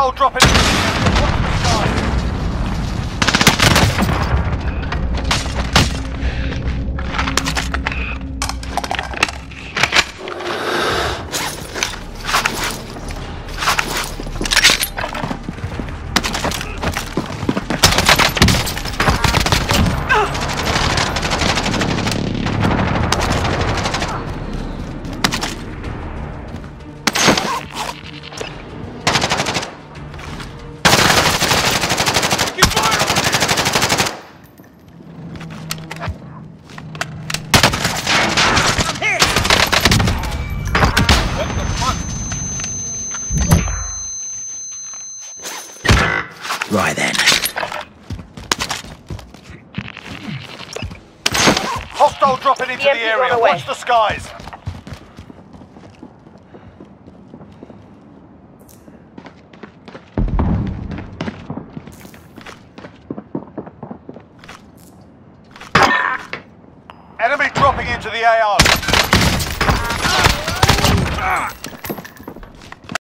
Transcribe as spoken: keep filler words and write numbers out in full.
Hostile dropping. Right then. Hostile dropping into the, E M P area. on the way. Watch the skies. Enemy dropping into the A R.